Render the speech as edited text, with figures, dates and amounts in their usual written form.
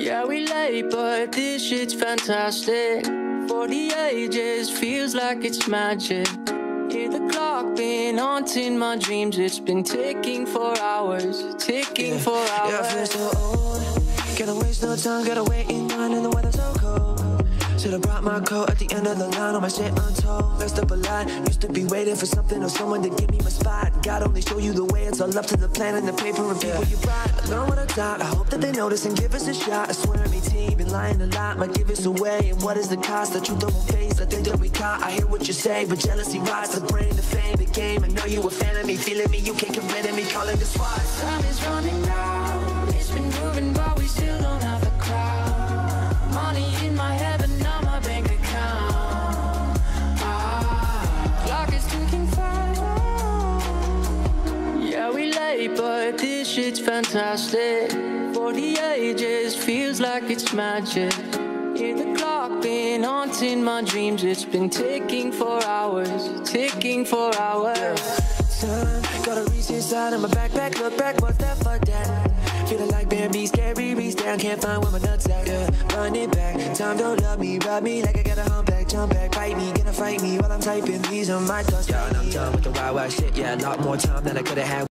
Yeah, we late, but this shit's fantastic. For the ages, feels like it's magic. Hear the clock been haunting my dreams. It's been ticking for hours, ticking for hours. Yeah, I feel so old. Gotta waste no time, gotta wait in line and the weather's so cold. Should've brought my coat at the end of the line, all my shit untold. Messed up a lot, used to be waiting for something or someone to give me my spot. God only show you the way, it's all up to the plan and the paper and people you brought. I learned what I taught, I hope that they notice and give us a shot. I swear every team been lying a lot, might give us away. And what is the cost? The truth I won't face, I think that we caught. I hear what you say, but jealousy rides the brain, the fame, the game. I know you a fan of me, feeling me, you can't get rid of me, calling the SWAT. Time is running out, it's been moving but we still don't have a crowd. Money in my head but not my bank account. Clock is ticking fast. Yeah, we late but this shit's fantastic. For the ages, feels like it's magic. Hear the clock been haunting my dreams. It's been ticking for hours, ticking for hours. Time, gotta reach inside of my backpack, look back, what's that, fuck that. Feeling like Bambi, scary, reach down, can't find where my nuts at, yeah. Run it back, time don't love me, rub me like I got a humpback, jump back, bite me, gonna fight me while I'm typing these on my thoughts. Yeah, and I'm done with the wild, wild shit, yeah, a lot more time than I could've had.